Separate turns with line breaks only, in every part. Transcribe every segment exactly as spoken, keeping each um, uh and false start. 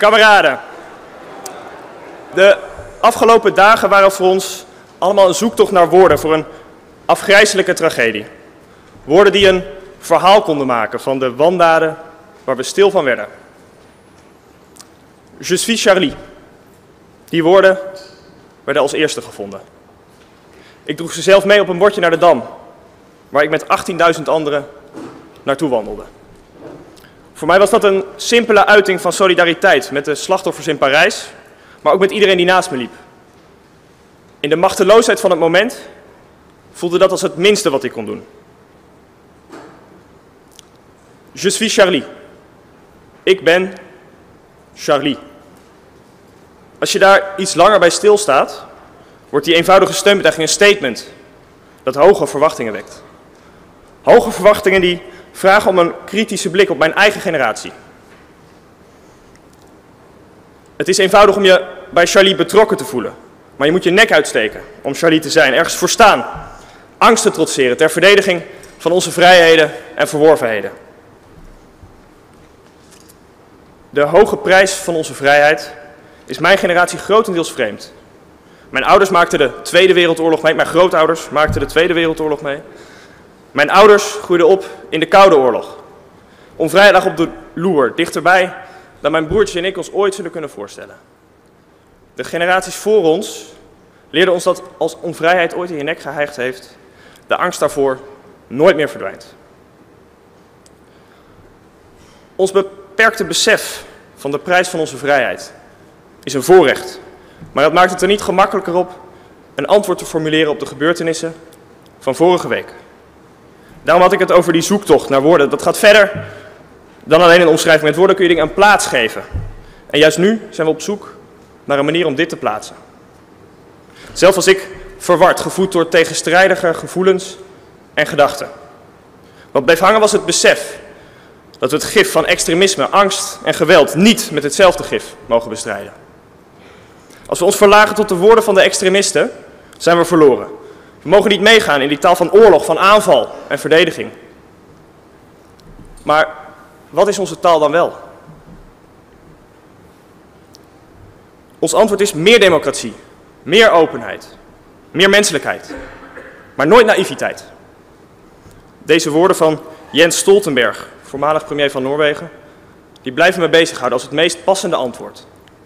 Kameraden, de afgelopen dagen waren voor ons allemaal een zoektocht naar woorden voor een afgrijselijke tragedie. Woorden die een verhaal konden maken van de wandaden waar we stil van werden. Je suis Charlie. Die woorden werden als eerste gevonden. Ik droeg ze zelf mee op een bordje naar de Dam, waar ik met achttienduizend anderen naartoe wandelde. Voor mij was dat een simpele uiting van solidariteit met de slachtoffers in Parijs, maar ook met iedereen die naast me liep. In de machteloosheid van het moment voelde dat als het minste wat ik kon doen. Je suis Charlie. Ik ben Charlie. Als je daar iets langer bij stilstaat, wordt die eenvoudige steunbetuiging een statement dat hoge verwachtingen wekt. Hoge verwachtingen die vragen om een kritische blik op mijn eigen generatie. Het is eenvoudig om je bij Charlie betrokken te voelen, maar je moet je nek uitsteken om Charlie te zijn, ergens voor staan, angst te trotseren ter verdediging van onze vrijheden en verworvenheden. De hoge prijs van onze vrijheid is mijn generatie grotendeels vreemd. Mijn ouders maakten de Tweede Wereldoorlog mee, mijn grootouders maakten de Tweede Wereldoorlog mee. Mijn ouders groeiden op in de Koude Oorlog. Onvrijheid lag op de loer, dichterbij dan mijn broertje en ik ons ooit zullen kunnen voorstellen. De generaties voor ons leerden ons dat als onvrijheid ooit in je nek gehijgd heeft, de angst daarvoor nooit meer verdwijnt. Ons beperkte besef van de prijs van onze vrijheid is een voorrecht, maar het maakt het er niet gemakkelijker op een antwoord te formuleren op de gebeurtenissen van vorige week. Daarom had ik het over die zoektocht naar woorden. Dat gaat verder dan alleen een omschrijving. Met woorden kun je dingen een plaats geven. En juist nu zijn we op zoek naar een manier om dit te plaatsen. Zelf was ik verward, gevoed door tegenstrijdige gevoelens en gedachten. Wat bleef hangen was het besef dat we het gif van extremisme, angst en geweld niet met hetzelfde gif mogen bestrijden. Als we ons verlagen tot de woorden van de extremisten, zijn we verloren. We mogen niet meegaan in die taal van oorlog, van aanval en verdediging. Maar wat is onze taal dan wel? Ons antwoord is meer democratie, meer openheid, meer menselijkheid, maar nooit naïviteit. Deze woorden van Jens Stoltenberg, voormalig premier van Noorwegen, die blijven me bezighouden als het meest passende antwoord.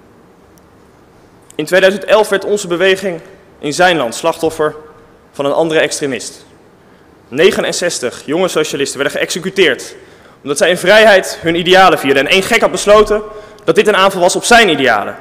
In tweeduizend elf werd onze beweging in zijn land slachtoffer van een andere extremist. negenenzestig jonge socialisten werden geëxecuteerd omdat zij in vrijheid hun idealen vierden. En één gek had besloten dat dit een aanval was op zijn idealen.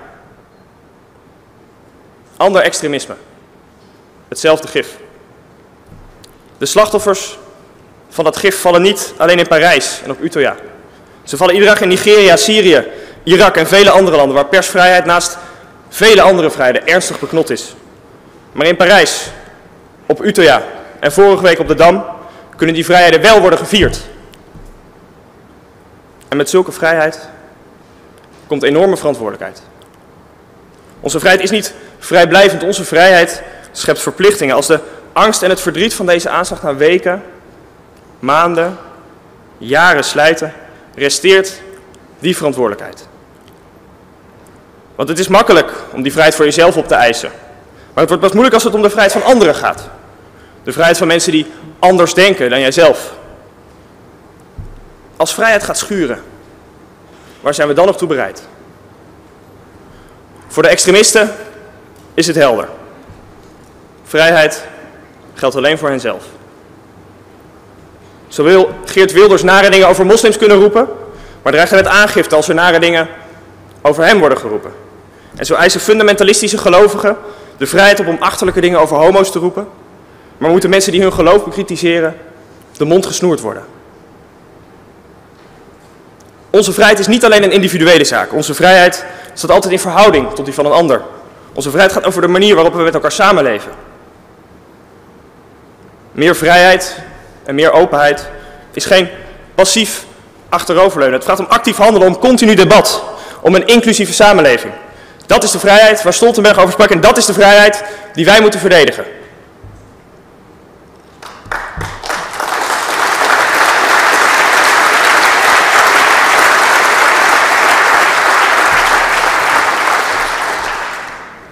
Ander extremisme. Hetzelfde gif. De slachtoffers van dat gif vallen niet alleen in Parijs en op Utøya. Ze vallen iedere dag in Nigeria, Syrië, Irak en vele andere landen waar persvrijheid naast vele andere vrijheden ernstig beknot is. Maar in Parijs, op Utøya en vorige week op de Dam kunnen die vrijheden wel worden gevierd. En met zulke vrijheid komt enorme verantwoordelijkheid. Onze vrijheid is niet vrijblijvend, onze vrijheid schept verplichtingen. Als de angst en het verdriet van deze aanslag na weken, maanden, jaren slijten, resteert die verantwoordelijkheid. Want het is makkelijk om die vrijheid voor jezelf op te eisen. Maar het wordt pas moeilijk als het om de vrijheid van anderen gaat. De vrijheid van mensen die anders denken dan jijzelf. Als vrijheid gaat schuren, waar zijn we dan op toe bereid? Voor de extremisten is het helder. Vrijheid geldt alleen voor henzelf. Zo wil Geert Wilders nare dingen over moslims kunnen roepen, maar dreigt hij met aangifte als er nare dingen over hem worden geroepen. En zo eisen fundamentalistische gelovigen de vrijheid om achterlijke dingen over homo's te roepen, maar moeten mensen die hun geloof bekritiseren de mond gesnoerd worden. Onze vrijheid is niet alleen een individuele zaak. Onze vrijheid staat altijd in verhouding tot die van een ander. Onze vrijheid gaat over de manier waarop we met elkaar samenleven. Meer vrijheid en meer openheid is geen passief achteroverleunen. Het gaat om actief handelen, om continu debat, om een inclusieve samenleving. Dat is de vrijheid waar Stoltenberg over sprak en dat is de vrijheid die wij moeten verdedigen.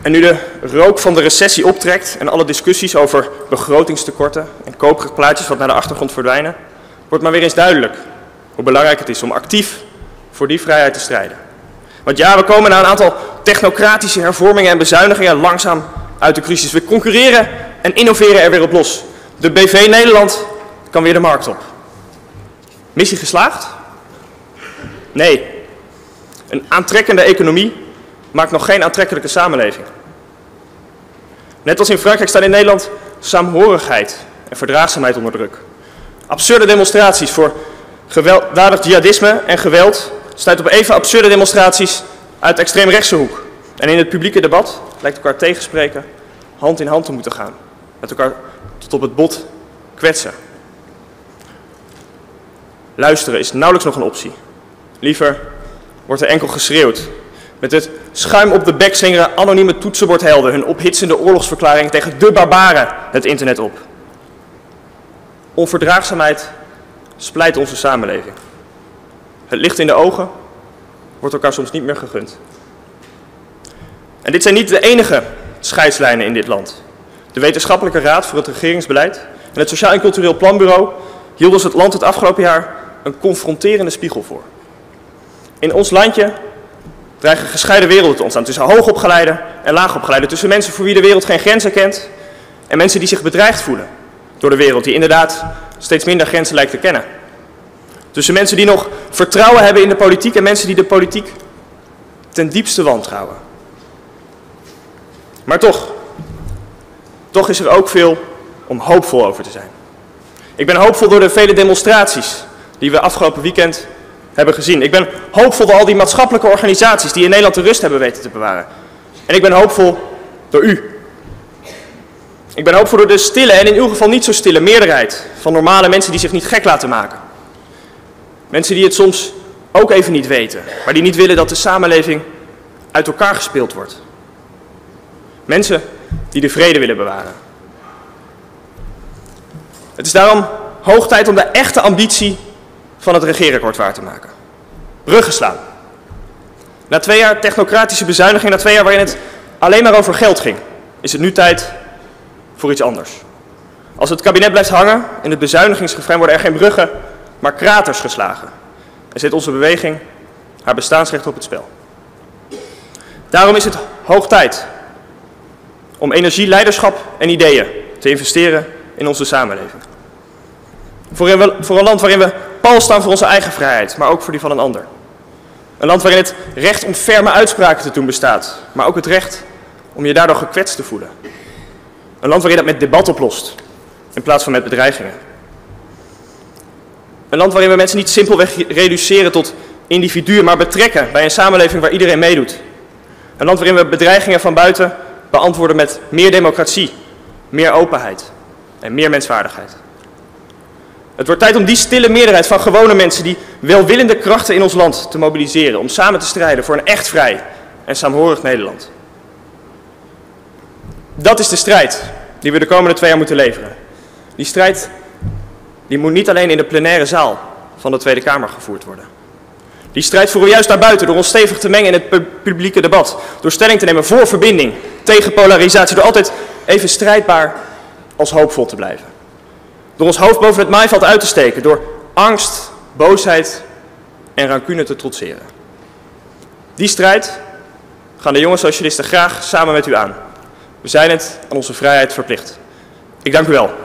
En nu de rook van de recessie optrekt en alle discussies over begrotingstekorten en koopplaatjes wat naar de achtergrond verdwijnen, wordt maar weer eens duidelijk hoe belangrijk het is om actief voor die vrijheid te strijden. Want ja, we komen na een aantal technocratische hervormingen en bezuinigingen langzaam uit de crisis. We concurreren en innoveren er weer op los. De B V Nederland kan weer de markt op. Missie geslaagd? Nee. Een aantrekkende economie maakt nog geen aantrekkelijke samenleving. Net als in Frankrijk staan in Nederland saamhorigheid en verdraagzaamheid onder druk. Absurde demonstraties voor gewelddadig jihadisme en geweld stuiten op even absurde demonstraties uit de extreemrechtse hoek. En in het publieke debat lijkt elkaar tegenspreken hand in hand te moeten gaan. Met elkaar tot op het bot kwetsen. Luisteren is nauwelijks nog een optie. Liever wordt er enkel geschreeuwd. Met het schuim op de bek zingeren anonieme toetsenbordhelden hun ophitsende oorlogsverklaring tegen de barbaren het internet op. Onverdraagzaamheid splijt onze samenleving. Het licht in de ogen wordt elkaar soms niet meer gegund. En dit zijn niet de enige scheidslijnen in dit land. De Wetenschappelijke Raad voor het Regeringsbeleid en het Sociaal en Cultureel Planbureau hielden ons het land het afgelopen jaar een confronterende spiegel voor. In ons landje dreigen gescheiden werelden te ontstaan tussen hoogopgeleide en laagopgeleide, tussen mensen voor wie de wereld geen grenzen kent en mensen die zich bedreigd voelen door de wereld, die inderdaad steeds minder grenzen lijkt te kennen. Tussen mensen die nog vertrouwen hebben in de politiek en mensen die de politiek ten diepste wantrouwen. Maar toch, toch is er ook veel om hoopvol over te zijn. Ik ben hoopvol door de vele demonstraties die we afgelopen weekend hebben gezien. Ik ben hoopvol door al die maatschappelijke organisaties die in Nederland de rust hebben weten te bewaren. En ik ben hoopvol door u. Ik ben hoopvol door de stille en in uw geval niet zo stille meerderheid van normale mensen die zich niet gek laten maken. Mensen die het soms ook even niet weten, maar die niet willen dat de samenleving uit elkaar gespeeld wordt. Mensen die de vrede willen bewaren. Het is daarom hoog tijd om de echte ambitie van het regeerakkoord waar te maken. Bruggen slaan. Na twee jaar technocratische bezuiniging, na twee jaar waarin het alleen maar over geld ging, is het nu tijd voor iets anders. Als het kabinet blijft hangen in het bezuinigingsrefrein worden er geen bruggen, maar kraters geslagen. En zet onze beweging haar bestaansrecht op het spel. Daarom is het hoog tijd om energie, leiderschap en ideeën te investeren in onze samenleving. Voor een, voor een land waarin we pal staan voor onze eigen vrijheid, maar ook voor die van een ander. Een land waarin het recht om ferme uitspraken te doen bestaat, maar ook het recht om je daardoor gekwetst te voelen. Een land waarin dat met debat oplost, in plaats van met bedreigingen. Een land waarin we mensen niet simpelweg reduceren tot individuen, maar betrekken bij een samenleving waar iedereen meedoet. Een land waarin we bedreigingen van buiten beantwoorden met meer democratie, meer openheid en meer menswaardigheid. Het wordt tijd om die stille meerderheid van gewone mensen, die welwillende krachten in ons land te mobiliseren, om samen te strijden voor een echt vrij en saamhorig Nederland. Dat is de strijd die we de komende twee jaar moeten leveren. Die strijd die moet niet alleen in de plenaire zaal van de Tweede Kamer gevoerd worden. Die strijd voeren we juist naar buiten door ons stevig te mengen in het pu- publieke debat. Door stelling te nemen voor verbinding, tegen polarisatie. Door altijd even strijdbaar als hoopvol te blijven. Door ons hoofd boven het maaiveld uit te steken. Door angst, boosheid en rancune te trotseren. Die strijd gaan de jonge socialisten graag samen met u aan. We zijn het aan onze vrijheid verplicht. Ik dank u wel.